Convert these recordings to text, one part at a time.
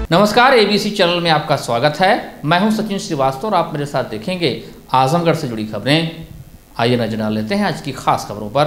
नमस्कार, ABC channel में आपका स्वागत है। मैं हूं सचिन श्रीवास्तव और आप मेरे साथ देखेंगे आजमगढ़ से जुड़ी खबरें। आइए नजर डाल लेते हैं आज की खास खबरों पर।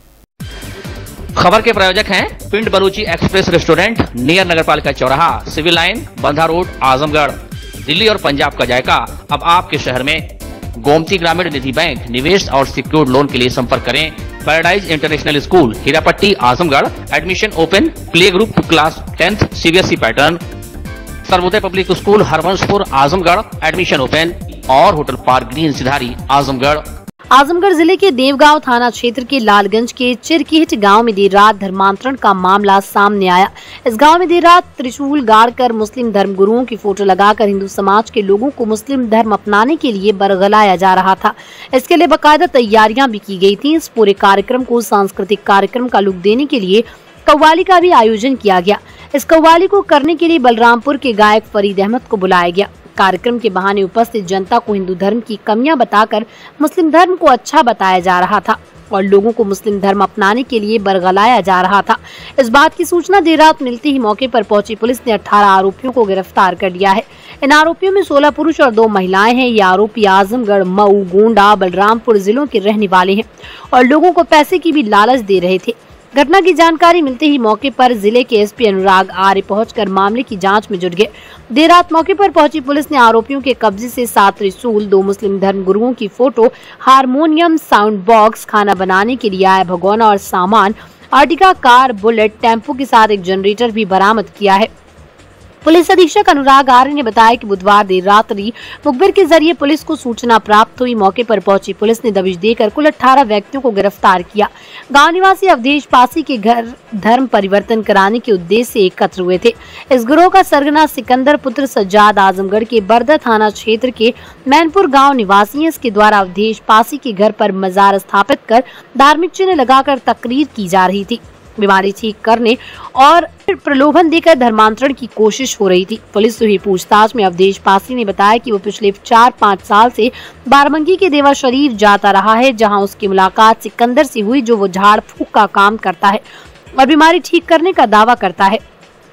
खबर के प्रायोजक हैं पिंड बलूची एक्सप्रेस रेस्टोरेंट, नियर नगरपालिका चौराहा, civil line, Bandha road, Azamgarh. Delhi और पंजाब का जायका अब आपके शहर में। गोमती ग्रामीण निधि बैंक, निवेश और सिक्योर्ड लोन के लिए संपर्क करें। Paradise international school, Hirapatti, Azamgarh. Admission open. Play group to class 10th CBSE pattern. Sarvodaya public school, Harvanshpur, Azamgarh. Admission open. और hotel park green, Sidhari, Azamgarh. Azamgarh जिले के देवगांव थाना क्षेत्र के लालगंज के चिरकीहट गांव में देर रात धर्मांतरण का मामला सामने आया। इस गांव में देर रात त्रिशूल गाड़कर मुस्लिम धर्मगुरुओं की फोटो लगाकर हिंदू समाज के लोगों को मुस्लिम धर्म अपनाने के लिए बरगलाया जा रहा था। इसके लिए बाकायदा तैयारियां भी की गई थी। इस पूरे कार्यक्रम को सांस्कृतिक कार्यक्रम का लुक देने के लिए कव्वाली का भी आयोजन किया गया। इस कव्वाली को करने के लिए बलरामपुर के गायक फरीद अहमद को बुलाया गया। कार्यक्रम के बहाने उपस्थित जनता को हिंदू धर्म की कमियां बताकर मुस्लिम धर्म को अच्छा बताया जा रहा था और लोगों को मुस्लिम धर्म अपनाने के लिए बरगलाया जा रहा था। इस बात की सूचना देर रात मिलते ही मौके पर पहुंची पुलिस ने 18 आरोपियों को गिरफ्तार कर लिया है। इन आरोपियों में 16 पुरुष और 2 महिलाएं हैं। ये आरोपी आजमगढ़, मऊ, गोंडा, बलरामपुर जिलों के रहने वाले हैं और लोगों को पैसे की भी लालच दे रहे थे। घटना की जानकारी मिलते ही मौके पर जिले के एसपी अनुराग आर्य पहुंचकर मामले की जांच में जुट गए। देर रात मौके पर पहुंची पुलिस ने आरोपियों के कब्जे से 7 त्रिशूल, 2 मुस्लिम धर्म गुरुओं की फोटो, हारमोनियम, साउंड बॉक्स, खाना बनाने के लिए आया भगोना और सामान, आर्टिका कार, बुलेट, टेम्पो के साथ एक जनरेटर भी बरामद किया है। पुलिस अधीक्षक अनुराग आर्य ने बताया कि बुधवार देर रात्रि मुखबिर के जरिए पुलिस को सूचना प्राप्त हुई। मौके पर पहुंची पुलिस ने दबिश देकर कुल 18 व्यक्तियों को गिरफ्तार किया। गांव निवासी अवधेश पासी के घर धर्म परिवर्तन कराने के उद्देश्य से एकत्र हुए थे। इस गिरोह का सरगना सिकंदर पुत्र सज्जाद आजमगढ़ के बरदा थाना क्षेत्र के मैनपुर गाँव निवासी है। इसके द्वारा अवधेश पासी के घर पर मजार स्थापित कर धार्मिक चिन्ह लगाकर तकरीर की जा रही थी। बीमारी ठीक करने और प्रलोभन देकर धर्मांतरण की कोशिश हो रही थी। पुलिस से हुई पूछताछ में अवधेश पासी ने बताया कि वो पिछले 4-5 साल से बाराबंकी के देवा शरीफ जाता रहा है, जहां उसकी मुलाकात सिकंदर से हुई, जो वो झाड़ फूक का काम करता है और बीमारी ठीक करने का दावा करता है।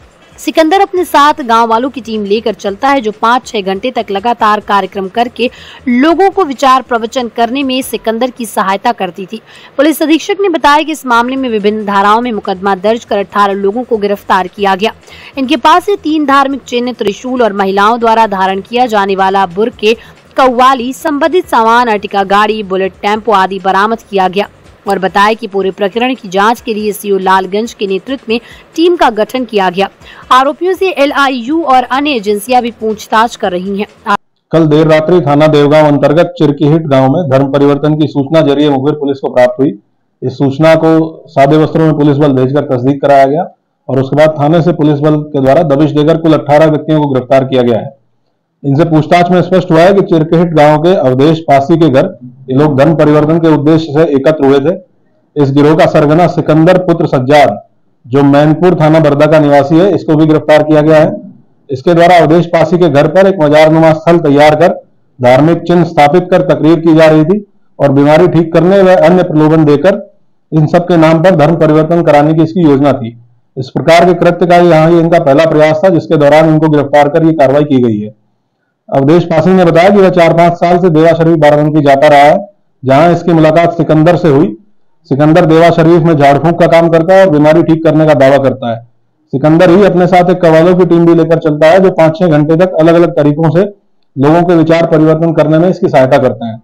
सिकंदर अपने साथ गांव वालों की टीम लेकर चलता है, जो 5-6 घंटे तक लगातार कार्यक्रम करके लोगों को विचार प्रवचन करने में सिकंदर की सहायता करती थी। पुलिस अधीक्षक ने बताया कि इस मामले में विभिन्न धाराओं में मुकदमा दर्ज कर 18 लोगों को गिरफ्तार किया गया। इनके पास से 3 धार्मिक चिन्ह, त्रिशूल और महिलाओं द्वारा धारण किया जाने वाला बुर्के, कव्वाली, संबंधित सामान, अर्टिका गाड़ी, बुलेट, टेम्पो आदि बरामद किया गया और बताया कि पूरे प्रकरण की जांच के लिए सीओ लालगंज के नेतृत्व में टीम का गठन किया गया। आरोपियों से LIU और अन्य एजेंसियां भी पूछताछ कर रही हैं। कल देर रात्रि थाना देवगांव अंतर्गत चिरकीहट गांव में धर्म परिवर्तन की सूचना जरिए मुखबिर पुलिस को प्राप्त हुई। इस सूचना को सादे वस्त्रों में पुलिस बल भेजकर तस्दीक कराया गया और उसके बाद थाने से पुलिस बल के द्वारा दबिश देकर कुल 18 व्यक्तियों को गिरफ्तार किया गया है। इनसे पूछताछ में स्पष्ट हुआ है कि चिरकीहट गांव के अवधेश पासी के घर ये लोग धर्म परिवर्तन के उद्देश्य से एकत्र हुए थे। इस गिरोह का सरगना सिकंदर पुत्र सज्जाद, जो मैनपुर थाना बरदा का निवासी है, इसको भी गिरफ्तार किया गया है। इसके द्वारा अवधेश पासी के घर पर एक मजारनुमा स्थल तैयार कर धार्मिक चिन्ह स्थापित कर तकरीर की जा रही थी और बीमारी ठीक करने व अन्य प्रलोभन देकर इन सब के नाम पर धर्म परिवर्तन कराने की इसकी योजना थी। इस प्रकार के कृत्य का यहाँ इनका पहला प्रयास था, जिसके दौरान इनको गिरफ्तार कर ये कार्रवाई की गई है। अवधेश पासी ने बताया कि वह 4-5 साल से देवा शरीफ बाराबंकी जाता रहा है, जहां इसकी मुलाकात सिकंदर से हुई। सिकंदर देवा शरीफ में झाड़ फूक का काम करता है और बीमारी ठीक करने का दावा करता है। सिकंदर ही अपने साथ एक कव्वालों की टीम भी लेकर चलता है, जो 5-6 घंटे तक अलग अलग तरीकों से लोगों के विचार परिवर्तन करने में इसकी सहायता करते हैं।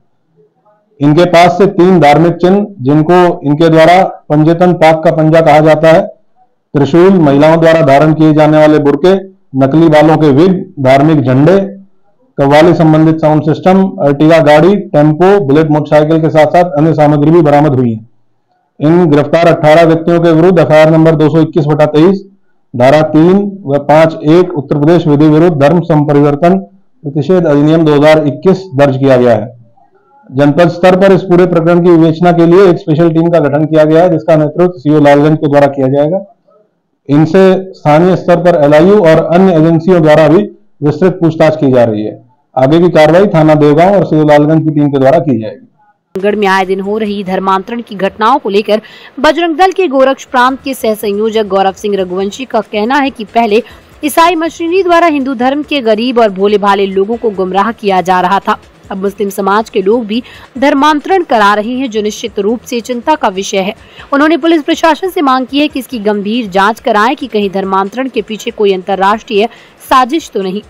इनके पास से 3 धार्मिक चिन्ह, जिनको इनके द्वारा पंजेतन पाक का पंजा कहा जाता है, त्रिशूल, महिलाओं द्वारा धारण किए जाने वाले बुर्के, नकली बालों के विग, धार्मिक झंडे, कव्वाली संबंधित साउंड सिस्टम, अर्टिगा गाड़ी, टेम्पो, बुलेट मोटरसाइकिल के साथ साथ अन्य सामग्री भी बरामद हुई है। इन गिरफ्तार 18 व्यक्तियों के विरुद्ध FIR नंबर 221/23, धारा 3 व 5(1) उत्तर प्रदेश विधि विरुद्ध धर्म संपरिवर्तन प्रतिषेध अधिनियम 2021 दर्ज किया गया है। जनपद स्तर पर इस पूरे प्रकरण की विवेचना के लिए एक स्पेशल टीम का गठन किया गया है, जिसका नेतृत्व सीओ लालगंज के द्वारा किया जाएगा। इनसे स्थानीय स्तर पर LIU और अन्य एजेंसियों द्वारा भी विस्तृत पूछताछ की जा रही है। आगे की कार्रवाई थाना देवगांव और सीओ लालगंज की टीम के द्वारा की जाएगी। गढ़ में आए दिन हो रही धर्मांतरण की घटनाओं को लेकर बजरंग दल के गोरक्ष प्रांत के सह संयोजक गौरव सिंह रघुवंशी का कहना है कि पहले ईसाई मशीनरी द्वारा हिंदू धर्म के गरीब और भोले भाले लोगों को गुमराह किया जा रहा था। अब मुस्लिम समाज के लोग भी धर्मांतरण करा रहे हैं, जो निश्चित रूप से चिंता का विषय है। उन्होंने पुलिस प्रशासन से मांग की है कि इसकी गंभीर जांच कराएं कि कहीं धर्मांतरण के पीछे कोई अंतर्राष्ट्रीय साजिश तो नहीं।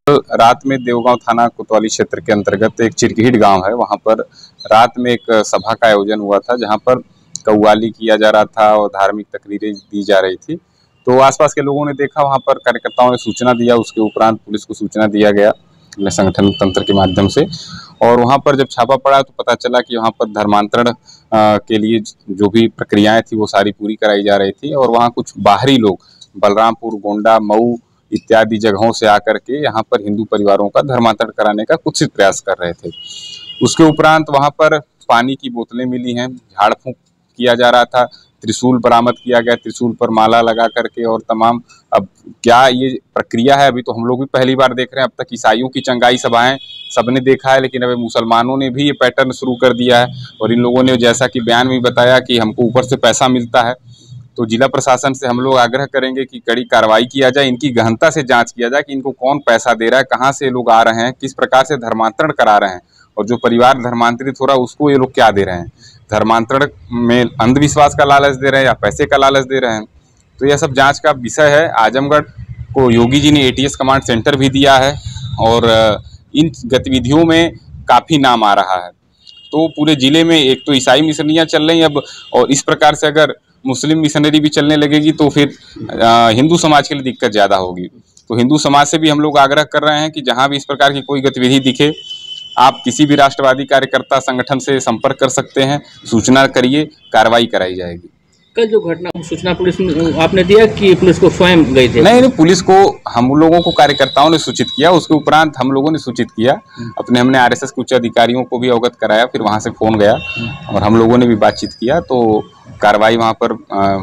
रात में देवगांव थाना कोतवाली क्षेत्र के अंतर्गत एक चिरकिहिट गांव है, वहां पर रात में एक सभा का आयोजन हुआ था, जहां पर कव्वाली किया जा रहा था और धार्मिक तकरीरें दी जा रही थी। तो आसपास के लोगों ने देखा, वहां पर कार्यकर्ताओं ने सूचना दिया, उसके उपरांत पुलिस को सूचना दिया गया अपने संगठन तंत्र के माध्यम से। और वहां पर जब छापा पड़ा तो पता चला कि वहां पर धर्मांतरण के लिए जो भी प्रक्रियाएं थी वो सारी पूरी कराई जा रही थी। और वहां कुछ बाहरी लोग बलरामपुर, गोंडा, मऊ इत्यादि जगहों से आकर के यहाँ पर हिंदू परिवारों का धर्मांतरण कराने का कुत्सित प्रयास कर रहे थे। उसके उपरांत वहां पर पानी की बोतलें मिली हैं, झाड़ फूंक किया जा रहा था, त्रिशूल बरामद किया गया, त्रिशूल पर माला लगा करके और तमाम। अब क्या ये प्रक्रिया है, अभी तो हम लोग भी पहली बार देख रहे हैं। अब तक ईसाइयों की चंगाई सभाएं सबने देखा है, लेकिन अभी मुसलमानों ने भी ये पैटर्न शुरू कर दिया है। और इन लोगों ने जैसा कि बयान में बताया कि हमको ऊपर से पैसा मिलता है, तो जिला प्रशासन से हम लोग आग्रह करेंगे कि कड़ी कार्रवाई किया जाए, इनकी गहनता से जांच किया जाए कि इनको कौन पैसा दे रहा है, कहाँ से लोग आ रहे हैं, किस प्रकार से धर्मांतरण करा रहे हैं, और जो परिवार धर्मांतरित हो रहा है उसको ये लोग क्या दे रहे हैं, धर्मांतरण में अंधविश्वास का लालच दे रहे हैं या पैसे का लालच दे रहे हैं। तो यह सब जांच का विषय है। आजमगढ़ को योगी जी ने ATS कमांड सेंटर भी दिया है और इन गतिविधियों में काफ़ी नाम आ रहा है। तो पूरे जिले में एक तो ईसाई मिशनरियाँ चल रही हैं अब, और इस प्रकार से अगर मुस्लिम मिशनरी भी चलने लगेगी तो फिर हिंदू समाज के लिए दिक्कत ज़्यादा होगी। तो हिंदू समाज से भी हम लोग आग्रह कर रहे हैं कि जहाँ भी इस प्रकार की कोई गतिविधि दिखे, आप किसी भी राष्ट्रवादी कार्यकर्ता संगठन से संपर्क कर सकते हैं, सूचना करिए, कार्रवाई कराई जाएगी। कल जो घटना सूचना पुलिस में आपने दिया कि पुलिस को स्वयं गए थे? नहीं, पुलिस को हम लोगों को कार्यकर्ताओं ने सूचित किया, उसके उपरांत हम लोगों ने सूचित किया हमने RSS के उच्च अधिकारियों को भी अवगत कराया, फिर वहां से फोन गया और हम लोगों ने भी बातचीत किया। तो कार्रवाई वहां पर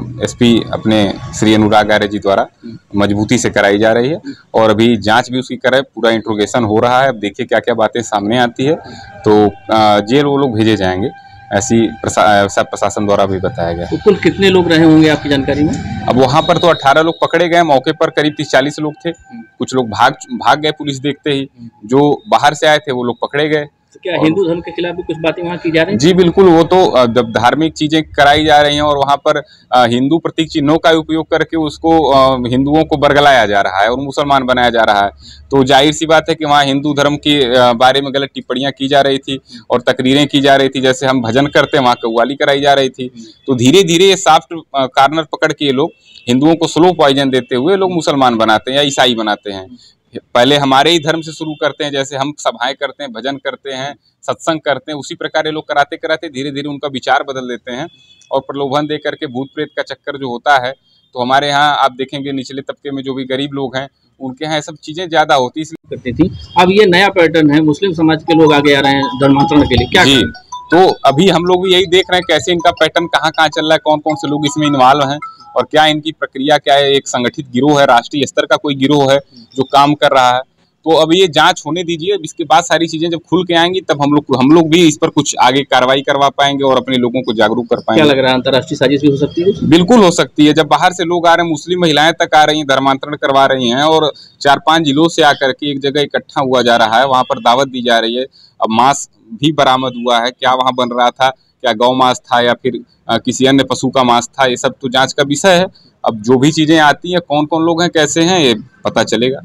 SP अपने श्री अनुराग आर्य जी द्वारा मजबूती से कराई जा रही है और अभी जांच भी उसकी कराए, पूरा इंट्रोगेशन हो रहा है। अब देखिए क्या क्या बातें सामने आती है, तो जेल वो लोग भेजे जाएंगे, ऐसी सब प्रशासन द्वारा भी बताया गया। तो कुल कितने लोग रहे होंगे आपकी जानकारी में? अब वहां पर तो 18 लोग पकड़े गए, मौके पर करीब 30-40 लोग थे। कुछ लोग भाग गए पुलिस देखते ही, जो बाहर से आए थे वो लोग पकड़े गए। तो क्या हिंदू धर्म के खिलाफ भी कुछ बातें वहाँ की जा रही हैं? जी बिल्कुल, वो तो जब धार्मिक चीजें कराई जा रही हैं और वहाँ पर हिंदू प्रतीक चिन्हों का उपयोग करके उसको हिंदुओं को बरगलाया जा रहा है और मुसलमान बनाया जा रहा है, तो जाहिर सी बात है कि वहाँ हिंदू धर्म के बारे में गलत टिप्पणियां की जा रही थी और तकरीरें की जा रही थी। जैसे हम भजन करते हैं, वहाँ कव्वाली कराई जा रही थी। तो धीरे धीरे ये सॉफ्ट कार्नर पकड़ के ये लोग हिंदुओं को स्लो पॉइजन देते हुए लोग मुसलमान बनाते हैं या ईसाई बनाते हैं। पहले हमारे ही धर्म से शुरू करते हैं, जैसे हम सभाएं करते हैं, भजन करते हैं, सत्संग करते हैं, उसी प्रकार ये लोग कराते कराते धीरे धीरे उनका विचार बदल देते हैं और प्रलोभन दे करके भूत प्रेत का चक्कर जो होता है, तो हमारे यहाँ आप देखेंगे निचले तबके में जो भी गरीब लोग हैं उनके यहाँ सब चीजें ज्यादा होती इसलिए करती थी। अब ये नया पैटर्न है, मुस्लिम समाज के लोग आगे आ रहे हैं धर्मांतरण के लिए, क्या जी? तो अभी हम लोग भी यही देख रहे हैं कैसे इनका पैटर्न कहाँ चल रहा है, कौन कौन से लोग इसमें इन्वॉल्व हैं और क्या इनकी प्रक्रिया क्या है। एक संगठित गिरोह है, राष्ट्रीय स्तर का कोई गिरोह है जो काम कर रहा है। तो अब ये जांच होने दीजिए, इसके बाद सारी चीजें जब खुल के आएंगी तब हम लोग भी इस पर कुछ आगे कार्रवाई करवा पाएंगे और अपने लोगों को जागरूक कर पाएंगे। क्या लग रहा है, अंतर्राष्ट्रीय साजिश भी हो सकती है? बिल्कुल हो सकती है। जब बाहर से लोग आ रहे हैं, मुस्लिम महिलाएं तक आ रही हैं, धर्मांतरण करवा रही हैं और 4-5 जिलों से आकर के एक जगह इकट्ठा हुआ जा रहा है, वहां पर दावत दी जा रही है। अब मांस भी बरामद हुआ है, क्या वहां बन रहा था, क्या गौ मांस था या फिर किसी अन्य पशु का मांस था, ये सब तो जांच का विषय है। अब जो भी चीजें आती हैं, कौन कौन लोग हैं, कैसे हैं, ये पता चलेगा।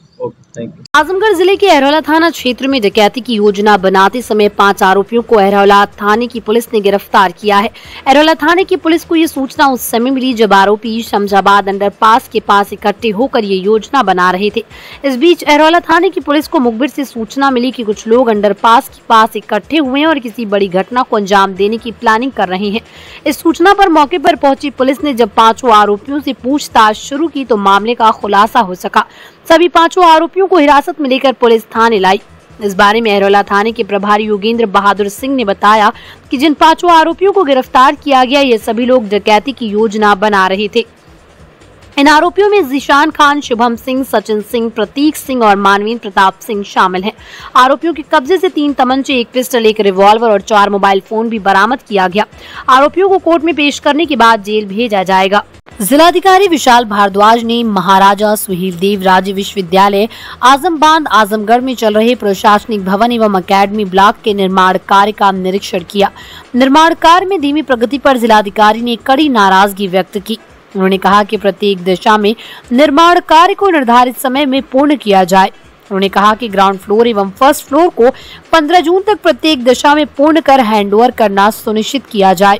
आजमगढ़ जिले के अहरौला थाना क्षेत्र में डकैती की योजना बनाते समय 5 आरोपियों को अहरौला थाने की पुलिस ने गिरफ्तार किया है। अहरौला थाने की पुलिस को ये सूचना उस समय मिली जब आरोपी शमजाबाद अंडरपास के पास इकट्ठे होकर ये योजना बना रहे थे। इस बीच अहरौला थाने की पुलिस को मुखबिर से सूचना मिली कि कुछ लोग अंडरपास के पास इकट्ठे हुए हैं और किसी बड़ी घटना को अंजाम देने की प्लानिंग कर रहे हैं। इस सूचना पर मौके पर पहुंची पुलिस ने जब 5 आरोपियों से पूछताछ शुरू की तो मामले का खुलासा हो सका। सभी 5 आरोपियों को हिरासत में लेकर पुलिस थाने लाई। इस बारे में अहरौला थाने के प्रभारी योगेंद्र बहादुर सिंह ने बताया कि जिन 5 आरोपियों को गिरफ्तार किया गया, ये सभी लोग डकैती की योजना बना रहे थे। इन आरोपियों में जीशान खान, शुभम सिंह, सचिन सिंह, प्रतीक सिंह और मानवीन प्रताप सिंह शामिल हैं। आरोपियों के कब्जे से 3 तमंचे, 1 पिस्टल, 1 रिवॉल्वर और 4 मोबाइल फोन भी बरामद किया गया। आरोपियों को कोर्ट में पेश करने के बाद जेल भेजा जाएगा। जिलाधिकारी विशाल भारद्वाज ने महाराजा सुहेलदेव राज्य विश्वविद्यालय आजमबाद आजमगढ़ में चल रहे प्रशासनिक भवन एवं अकेडमी ब्लॉक के निर्माण कार्य का निरीक्षण किया। निर्माण कार्य में धीमी प्रगति पर जिलाधिकारी ने कड़ी नाराजगी व्यक्त की। उन्होंने कहा कि प्रत्येक दिशा में निर्माण कार्य को निर्धारित समय में पूर्ण किया जाए। उन्होंने कहा कि ग्राउंड फ्लोर एवं फर्स्ट फ्लोर को 15 जून तक प्रत्येक दिशा में पूर्ण कर हैंडओवर करना सुनिश्चित किया जाए।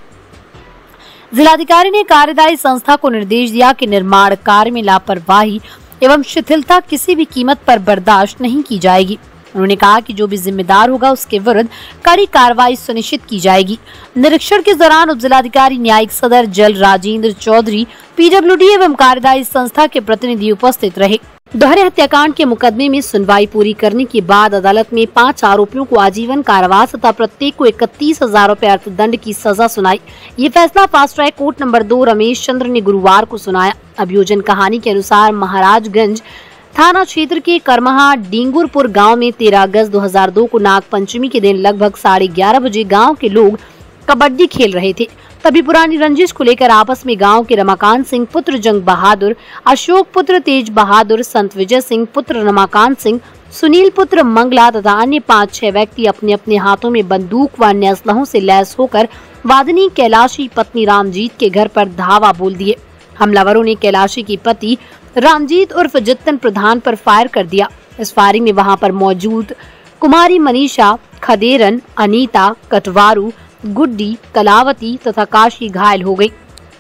जिलाधिकारी ने कार्यदायी संस्था को निर्देश दिया कि निर्माण कार्य में लापरवाही एवं शिथिलता किसी भी कीमत पर बर्दाश्त नहीं की जाएगी। उन्होंने कहा कि जो भी जिम्मेदार होगा उसके विरुद्ध कड़ी कार्रवाई सुनिश्चित की जाएगी। निरीक्षण के दौरान उप जिलाधिकारी न्यायिक सदर जल राजेंद्र चौधरी, पीडब्ल्यूडी एवं कार्यदायी संस्था के प्रतिनिधि उपस्थित रहे। दोहरे हत्याकांड के मुकदमे में सुनवाई पूरी करने के बाद अदालत में 5 आरोपियों को आजीवन कारावास तथा प्रत्येक को 31,000 रुपए अर्थदंड की सजा सुनाई। ये फैसला fast track court number 2 Ramesh Chandra ने गुरुवार को सुनाया। अभियोजन कहानी के अनुसार महाराजगंज थाना क्षेत्र के करमहा डिंगुरपुर गांव में 13 अगस्त 2002 को नाग पंचमी के दिन लगभग 11:30 बजे गांव के लोग कबड्डी खेल रहे थे। तभी पुरानी रंजिश को लेकर आपस में गांव के रमाकांत सिंह पुत्र जंग बहादुर, अशोक पुत्र तेज बहादुर, संत विजय सिंह पुत्र रमाकांत सिंह, सुनील पुत्र मंगला तथा अन्य 5-6 व्यक्ति अपने अपने हाथों में बंदूक व अन्य असलहों से लैस होकर वादनी कैलाशी पत्नी रामजीत के घर पर धावा बोल दिए। हमलावरों ने कैलाशी की पति रामजीत उर्फ जितन प्रधान पर फायर कर दिया। इस फायरिंग में वहां पर मौजूद कुमारी मनीषा, खदेरन, अनीता, कटवारू, गुड्डी, कलावती तथा काशी घायल हो गई।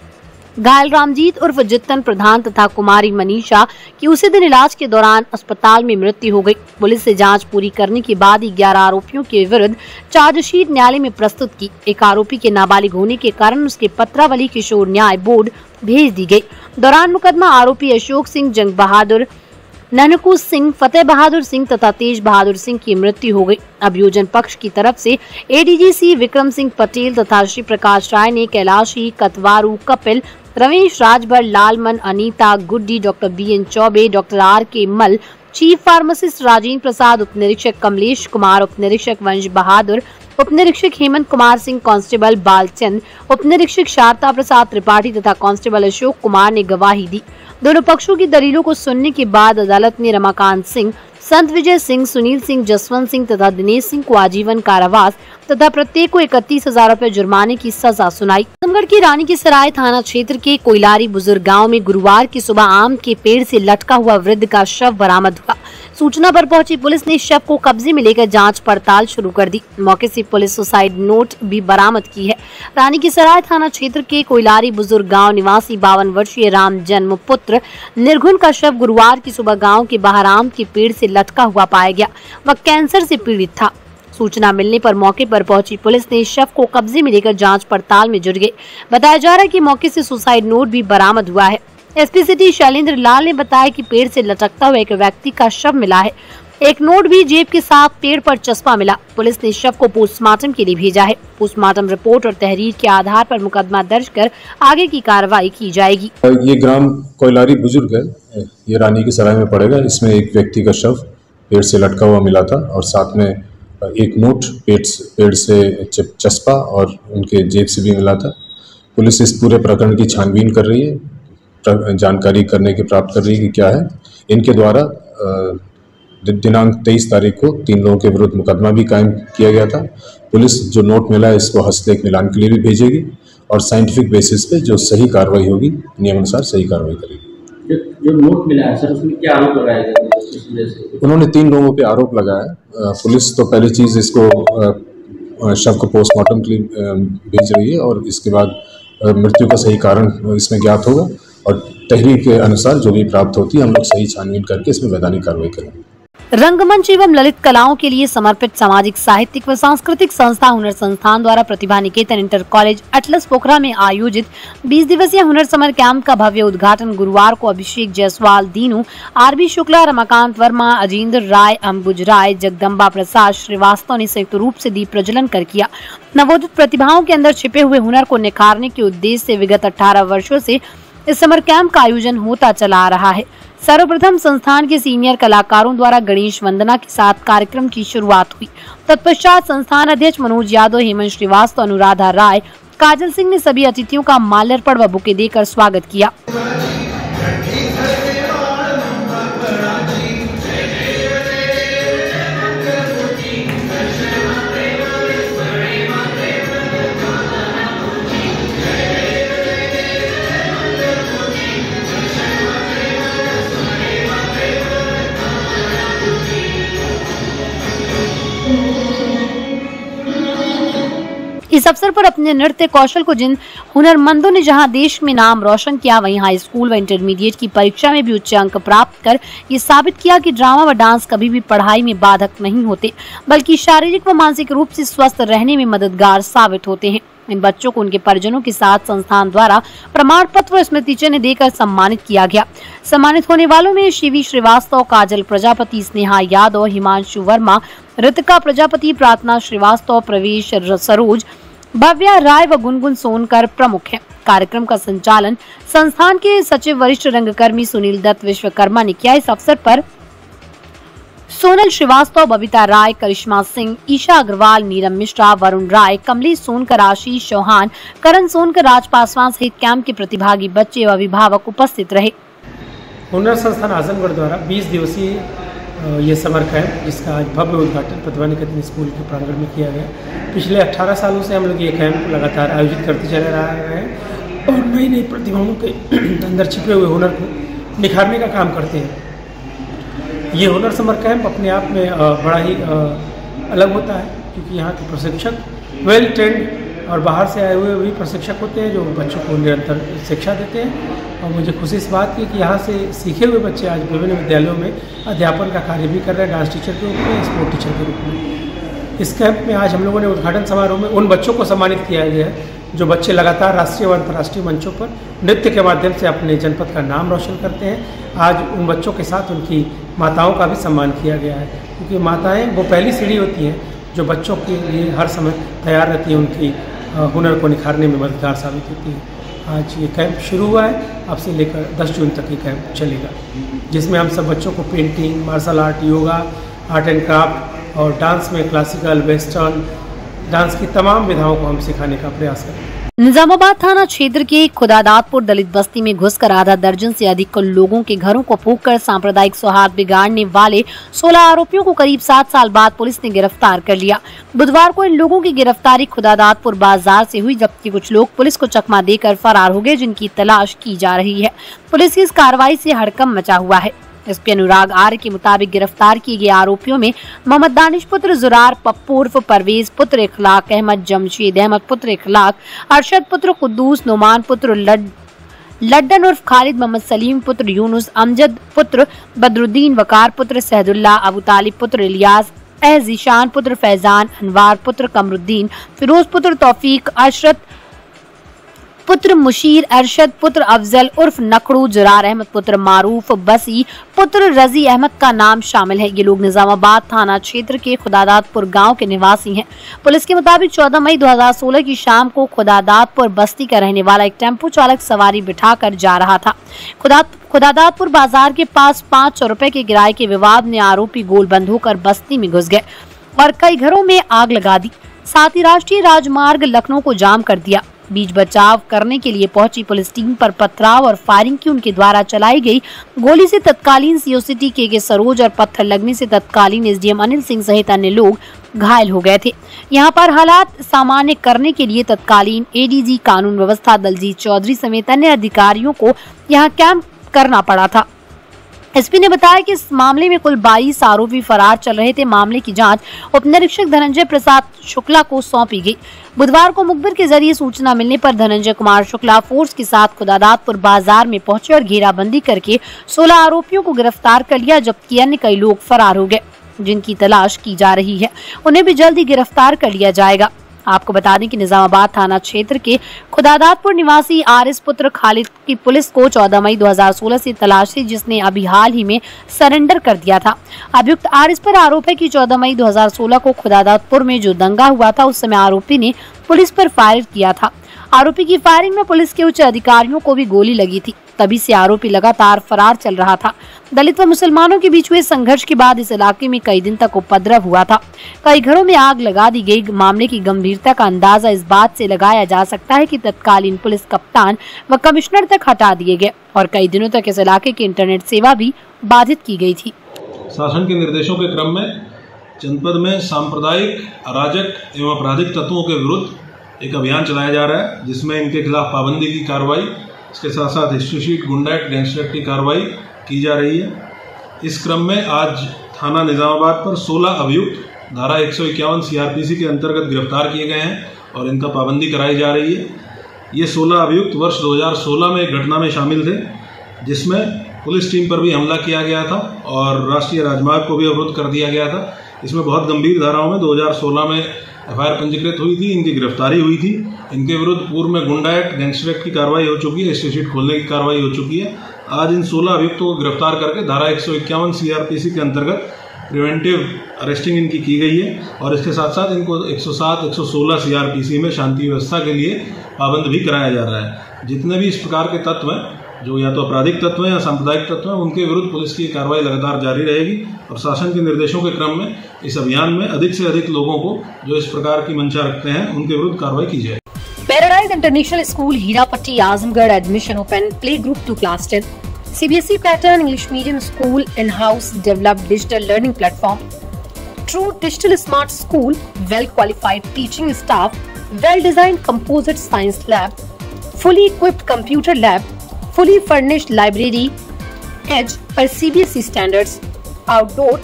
घायल रामजीत उर्फ जितन प्रधान तथा कुमारी मनीषा की उसी दिन इलाज के दौरान अस्पताल में मृत्यु हो गई। पुलिस से जांच पूरी करने के बाद 11 आरोपियों के विरुद्ध चार्जशीट न्यायालय में प्रस्तुत की। एक आरोपी के नाबालिग होने के कारण उसके पत्रावली किशोर न्याय बोर्ड भेज दी गई। दौरान मुकदमा आरोपी अशोक सिंह, जंग बहादुर, ननकू सिंह, फतेह बहादुर सिंह तथा तेज बहादुर सिंह की मृत्यु हो गई। अभियोजन पक्ष की तरफ से एडीजीसी विक्रम सिंह पटेल तथा श्री प्रकाश राय ने Kailashi, Katwaru, Kapil, Ramesh Rajbhar, Lalman, Anita, Guddi, doctor BN Chaubey, doctor RK Mal, chief pharmacist Rajendra Prasad, उप निरीक्षक कमलेश कुमार, उप निरीक्षक वंश बहादुर, उप निरीक्षक हेमंत कुमार सिंह, कांस्टेबल बालचंद, उप निरीक्षक शारदा प्रसाद त्रिपाठी तथा कांस्टेबल अशोक कुमार ने गवाही दी। दोनों पक्षों की दलीलों को सुनने के बाद अदालत ने रमाकांत सिंह, संत विजय सिंह, सुनील सिंह, जसवंत सिंह तथा दिनेश सिंह को आजीवन कारावास तथा प्रत्येक को 31,000 रुपए जुर्माने की सजा सुनाई। आजमगढ़ की रानी की सराय थाना क्षेत्र के कोयलारी बुजुर्ग गांव में गुरुवार की सुबह आम के पेड़ से लटका हुआ वृद्ध का शव बरामद हुआ। सूचना पर पहुंची पुलिस ने शव को कब्जे में लेकर जांच पड़ताल शुरू कर दी। मौके से पुलिस सुसाइड नोट भी बरामद की है। रानी की सराय थाना क्षेत्र के कोयलारी बुजुर्ग गांव निवासी 52 वर्षीय राम जन्म पुत्र निर्गुण का शव गुरुवार की सुबह गांव के बाहर आम के पेड़ से लटका हुआ पाया गया। वह कैंसर से पीड़ित था। सूचना मिलने पर मौके पर पहुंची पुलिस ने शव को कब्जे में लेकर जांच पड़ताल में जुट गई। बताया जा रहा है कि मौके से सुसाइड नोट भी बरामद हुआ है। एसपी सिटी शैलेंद्र लाल ने बताया कि पेड़ से लटकता हुआ एक व्यक्ति का शव मिला है। एक नोट भी जेब के साथ पेड़ पर चस्पा मिला। पुलिस ने शव को पोस्टमार्टम के लिए भेजा है। पोस्टमार्टम रिपोर्ट और तहरीर के आधार पर मुकदमा दर्ज कर आगे की कार्रवाई की जाएगी। ये ग्राम कोयलारी बुजुर्ग है, ये रानी की सराय में पड़ेगा। इसमें एक व्यक्ति का शव पेड़ से लटका हुआ मिला था और साथ में एक नोट पेड़ से चस्पा और उनके जेब से भी मिला था। पुलिस इस पूरे प्रकरण की छानबीन कर रही है, जानकारी प्राप्त कर रही है कि क्या है। इनके द्वारा दिनांक 23 तारीख को 3 लोगों के विरुद्ध मुकदमा भी कायम किया गया था। पुलिस जो नोट मिला है इसको हस्तलेख मिलान के लिए भी भेजेगी और साइंटिफिक बेसिस पे जो सही कार्रवाई होगी नियमानुसार सही कार्रवाई करेगी। जो नोट मिला है सर, उसमें क्या आरोप लगाया गया? उन्होंने 3 लोगों पे आरोप लगाया। पुलिस तो पहली चीज़ इसको शव को पोस्टमार्टम के लिए भेज रही है और इसके बाद मृत्यु का सही कारण इसमें ज्ञात होगा और तहरीर के अनुसार जो भी प्राप्त होती है हम लोग सही छानबीन करके इसमें वैधानिक कार्रवाई करेंगे। रंगमंच एवं ललित कलाओं के लिए समर्पित सामाजिक, साहित्यिक व सांस्कृतिक संस्था हुनर संस्थान द्वारा प्रतिभा निकेतन इंटर कॉलेज अटलस पोखरा में आयोजित 20 दिवसीय हुनर समर कैंप का भव्य उद्घाटन गुरुवार को अभिषेक जायसवाल, दीनू, RB शुक्ला, रमाकांत वर्मा, अजेंद्र राय, अंबुज राय, जगदम्बा प्रसाद श्रीवास्तव ने संयुक्त रूप से दीप प्रज्वलन कर किया। नवोदित प्रतिभाओं के अंदर छिपे हुए हुनर को निखारने के उद्देश्य से विगत 18 वर्षों से इस समर कैंप का आयोजन होता चला आ रहा है। सर्वप्रथम संस्थान के सीनियर कलाकारों द्वारा गणेश वंदना के साथ कार्यक्रम की शुरुआत हुई। तत्पश्चात संस्थान अध्यक्ष मनोज यादव, हेमंत श्रीवास्तव, अनुराधा राय, काजल सिंह ने सभी अतिथियों का माल्यार्पण व बुके देकर स्वागत किया। इस अवसर पर अपने नृत्य कौशल को जिन हुनरमंदों ने जहां देश में नाम रोशन किया, वहीं हाई स्कूल व इंटरमीडिएट की परीक्षा में भी उच्च अंक प्राप्त कर ये साबित किया कि ड्रामा व डांस कभी भी पढ़ाई में बाधक नहीं होते, बल्कि शारीरिक व मानसिक रूप से स्वस्थ रहने में मददगार साबित होते हैं। इन बच्चों को उनके परिजनों के साथ संस्थान द्वारा प्रमाण पत्र व स्मृति चिन्ह देकर सम्मानित किया गया। सम्मानित होने वालों में शिवी श्रीवास्तव, काजल प्रजापति, स्नेहा यादव, हिमांशु वर्मा, ऋतिका प्रजापति, प्रार्थना श्रीवास्तव, प्रवेश सरोज, भव्या राय व गुनगुन सोनकर प्रमुख हैं। कार्यक्रम का संचालन संस्थान के सचिव वरिष्ठ रंगकर्मी सुनील दत्त विश्वकर्मा ने किया। इस अवसर पर सोनल श्रीवास्तव, बबीता राय, करिश्मा सिंह, ईशा अग्रवाल, नीरम मिश्रा, वरुण राय, कमलेश सोनकर, आशीष चौहान, करण सोनकर, राज पासवान सहित कैंप के प्रतिभागी बच्चे व अभिभावक उपस्थित रहे। हुनर संस्थान आजमगढ़ द्वारा 20 दिवसीय ये समर कैंप, जिसका आज भव्य उद्घाटन प्रतिभा निकेतन स्कूल के प्रांगण में किया गया। पिछले 18 सालों से हम लोग ये कैंप लगातार आयोजित करते चले रहे हैं और नई नई प्रतिभाओं के अंदर छिपे हुए हुनर को निखारने का काम करते हैं। ये हुनर समर कैंप अपने आप में बड़ा ही अलग होता है, क्योंकि यहाँ के प्रशिक्षक वेल ट्रेंड और बाहर से आए हुए भी प्रशिक्षक होते हैं जो बच्चों को निरंतर शिक्षा देते हैं। और मुझे खुशी इस बात की कि यहाँ से सीखे हुए बच्चे आज विभिन्न विद्यालयों में अध्यापन का कार्य भी कर रहे हैं, डांस टीचर के रूप में, स्पोर्ट टीचर के रूप में। इस कैंप में आज हम लोगों ने उद्घाटन समारोह में उन बच्चों को सम्मानित किया गया है जो बच्चे लगातार राष्ट्रीय व अंतर्राष्ट्रीय मंचों पर नृत्य के माध्यम से अपने जनपद का नाम रोशन करते हैं। आज उन बच्चों के साथ उनकी माताओं का भी सम्मान किया गया है, क्योंकि माताएँ वो पहली सीढ़ी होती हैं जो बच्चों के लिए हर समय तैयार रहती है, उनकी हुनर को निखारने में मददगार साबित होती है। आज ये कैंप शुरू हुआ है, अब से लेकर 10 जून तक ये कैंप चलेगा, जिसमें हम सब बच्चों को painting, martial art, yoga, art and craft और डांस में क्लासिकल, वेस्टर्न डांस की तमाम विधाओं को हम सिखाने का प्रयास करेंगे। निजामाबाद थाना क्षेत्र के खुदादातपुर दलित बस्ती में घुसकर आधा दर्जन से अधिक लोगों के घरों को फूंककर सांप्रदायिक सौहार्द बिगाड़ने वाले 16 आरोपियों को करीब 7 साल बाद पुलिस ने गिरफ्तार कर लिया। बुधवार को इन लोगों की गिरफ्तारी खुदादातपुर बाजार से हुई, जबकि कुछ लोग पुलिस को चकमा देकर फरार हो गए, जिनकी तलाश की जा रही है। पुलिस की इस कार्रवाई से हड़कंप मचा हुआ है। एसपी अनुराग आर्य के मुताबिक गिरफ्तार किए गए आरोपियों में मोहम्मद दानिश पुत्र जुरार, पप्पू उर्फ परवेज पुत्र इखलाक अहमद, जमशेद अहमद पुत्र इखलाक, अरशद पुत्र कुद्दूस, नोमान पुत्र लड्डन उर्फ खालिद, मोहम्मद सलीम पुत्र यूनुस, अमजद पुत्र बदरुद्दीन, वकार पुत्र सहदुल्ला, अबू तालिब पुत्र इलियास, ज़ीशान पुत्र फैजान, अनवार पुत्र कमरुद्दीन, फिरोज पुत्र तौफीक, अशरत पुत्र मुशीर, अरशद पुत्र अफजल उर्फ नखड़ू, जुरार अहमद पुत्र मारूफ, बसी पुत्र रजी अहमद का नाम शामिल है। ये लोग निजामाबाद थाना क्षेत्र के खुदादातपुर गांव के निवासी हैं। पुलिस के मुताबिक 14 मई 2016 की शाम को खुदादातपुर बस्ती का रहने वाला एक टेम्पो चालक सवारी बिठाकर जा रहा था। खुदादातपुर बाजार के पास 500 रुपए के किराए के विवाद में आरोपी गोलबंद होकर बस्ती में घुस गए और कई घरों में आग लगा दी। साथ ही राष्ट्रीय राजमार्ग लखनऊ को जाम कर दिया। बीच बचाव करने के लिए पहुंची पुलिस टीम पर पथराव और फायरिंग की उनके द्वारा चलाई गई गोली से तत्कालीन सीओसीटी के सरोज और पत्थर लगने से तत्कालीन एसडीएम अनिल सिंह सहित अन्य लोग घायल हो गए थे। यहां पर हालात सामान्य करने के लिए तत्कालीन एडीजी कानून व्यवस्था दलजीत चौधरी समेत अन्य अधिकारियों को यहां कैंप करना पड़ा था। एसपी ने बताया कि इस मामले में कुल 22 आरोपी फरार चल रहे थे। मामले की जांच उप निरीक्षक धनंजय प्रसाद शुक्ला को सौंपी गई। बुधवार को मुखबिर के जरिए सूचना मिलने पर धनंजय कुमार शुक्ला फोर्स के साथ खुदादातपुर बाजार में पहुंचे और घेराबंदी करके 16 आरोपियों को गिरफ्तार कर लिया, जबकि अन्य कई लोग फरार हो गए, जिनकी तलाश की जा रही है। उन्हें भी जल्द ही गिरफ्तार कर लिया जाएगा। आपको बता दें कि निजामाबाद थाना क्षेत्र के खुदादातपुर निवासी आरिस पुत्र खालिद की पुलिस को 14 मई 2016 से तलाश थी, जिसने अभी हाल ही में सरेंडर कर दिया था। अभियुक्त आरिस पर आरोप है कि 14 मई 2016 को खुदादातपुर में जो दंगा हुआ था, उस समय आरोपी ने पुलिस पर फायर किया था। आरोपी की फायरिंग में पुलिस के उच्च अधिकारियों को भी गोली लगी थी। तभी से आरोपी लगातार फरार चल रहा था। दलित व मुसलमानों के बीच हुए संघर्ष के बाद इस इलाके में कई दिन तक उपद्रव हुआ था। कई घरों में आग लगा दी गई। मामले की गंभीरता का अंदाजा इस बात से लगाया जा सकता है कि तत्कालीन पुलिस कप्तान व कमिश्नर तक हटा दिए गए और कई दिनों तक इस इलाके की इंटरनेट सेवा भी बाधित की गई थी। शासन के निर्देशों के क्रम में जनपद में सांप्रदायिक, अराजक एवं आपराधिक तत्वों के विरुद्ध एक अभियान चलाया जा रहा है, जिसमें इनके खिलाफ पाबंदी की कार्रवाई, इसके साथ साथ history sheet, goonda act, gangster act की कार्रवाई की जा रही है। इस क्रम में आज थाना निजामाबाद पर 16 अभियुक्त धारा 151 CRPC के अंतर्गत गिरफ्तार किए गए हैं और इनका पाबंदी कराई जा रही है। ये 16 अभियुक्त वर्ष 2016 में एक घटना में शामिल थे, जिसमें पुलिस टीम पर भी हमला किया गया था और राष्ट्रीय राजमार्ग को भी अवरुद्ध कर दिया गया था। इसमें बहुत गंभीर धाराओं में 2016 में FIR पंजीकृत हुई थी, इनकी गिरफ्तारी हुई थी। इनके विरुद्ध पूर्व में गुंडा एक्ट, गैंगस्टर एक्ट की कार्रवाई हो चुकी है, हिस्ट्री शीट खोलने की कार्रवाई हो चुकी है। आज इन 16 अभियुक्तों को गिरफ्तार करके धारा 151 CRPC के अंतर्गत प्रिवेंटिव अरेस्टिंग इनकी की गई है और इसके साथ साथ इनको 107, 116 CRPC में शांति व्यवस्था के लिए पाबंद भी कराया जा रहा है। जितने भी इस प्रकार के तत्व हैं, जो या तो आपराधिक तत्व हैं या सांप्रदायिक तत्व हैं, उनके विरुद्ध पुलिस की कार्रवाई लगातार जारी रहेगी और शासन के निर्देशों के क्रम में इस अभियान में अधिक से अधिक लोगों को जो इस प्रकार की मंशा रखते हैं, उनके विरुद्ध कार्रवाई की जाए। Paradise international school Hirapatti Azamgarh admission open play group to class 10 CBSE pattern English medium school in house developed digital learning platform true digital smart school well qualified teaching staff well designed composite science lab fully equipped computer lab, fully furnished library, edge per CBSE standards, outdoor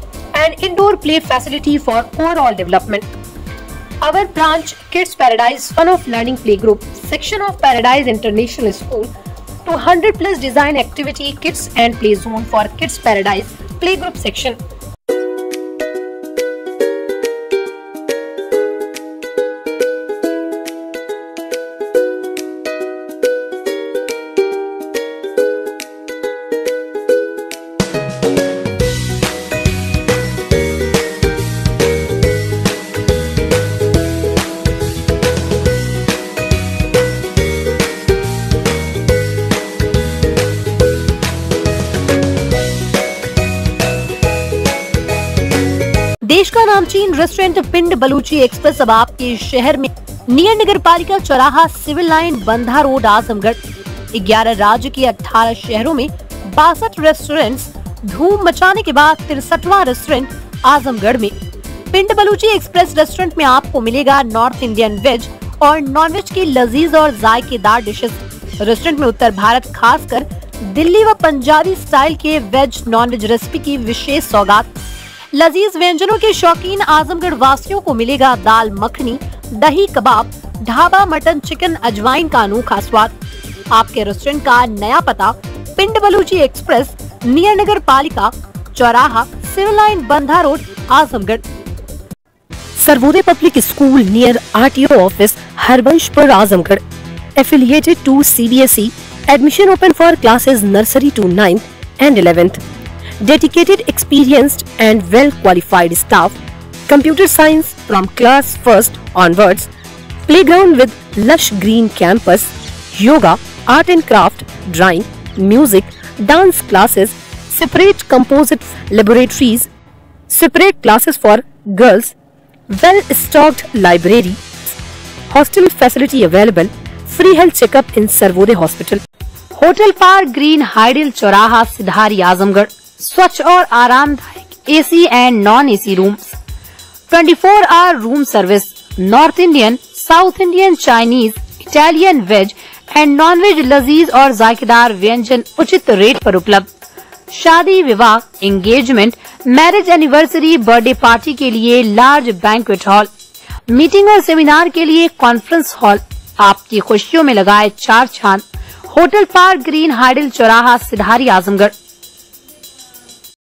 and indoor play facility for overall development. Our branch Kids Paradise Fun of Learning Playgroup section of Paradise International School to 100+ design activity kids and play zone for Kids Paradise Playgroup section. देश का नामचीन restaurant पिंड Balochi express अब आपके शहर में near नगर पालिका चौराहा, civil line, Bandha road, Azamgarh. 11 राज्य के 18 शहरों में 62 रेस्टोरेंट्स धूम मचाने के बाद 63वां रेस्टोरेंट आजमगढ़ में। पिंड बलूची एक्सप्रेस रेस्टोरेंट में आपको मिलेगा नॉर्थ इंडियन वेज और नॉन वेज की लजीज और जायकेदार डिशेस। रेस्टोरेंट में उत्तर भारत, खासकर दिल्ली व पंजाबी स्टाइल के वेज नॉन वेज रेसिपी की विशेष सौगात। लजीज व्यंजनों के शौकीन आजमगढ़ वासियों को मिलेगा दाल मखनी, दही कबाब, ढाबा मटन, चिकन, अजवाइन का अनोखा स्वाद। आपके रेस्टोरेंट का नया पता पिंड बलूची एक्सप्रेस, नियर नगर पालिका चौराहा, civil line, Bandha road, Azamgarh. Sarvodaya public school near RTO office, Harbanshpur, Azamgarh. Affiliated to CBSE, admission open for classes nursery to 9th and 11th. Dedicated, experienced and well qualified staff, computer science from class 1st onwards, playground with lush green campus, yoga, art and craft, drawing, music, dance classes, separate composite laboratories, separate classes for girls, well stocked library, hostel facility available, free health checkup in Sarvodaya Hospital. Hotel park green, hydel, चौराहा, सिधारी, आजमगढ़। स्वच्छ और आरामदायक AC and non AC rooms, 24 hour room service, north Indian, south Indian, Chinese, Italian, veg and non veg लजीज और जायकेदार व्यंजन उचित rate पर उपलब्ध। शादी, विवाह, engagement, marriage anniversary, birthday party के लिए लार्ज बैंक्वेट हॉल, मीटिंग और सेमिनार के लिए कॉन्फ्रेंस हॉल। आपकी खुशियों में लगाए 4 चांद। होटल पार्क ग्रीन, हाइडल, चौराहा, सिधारी, आजमगढ़।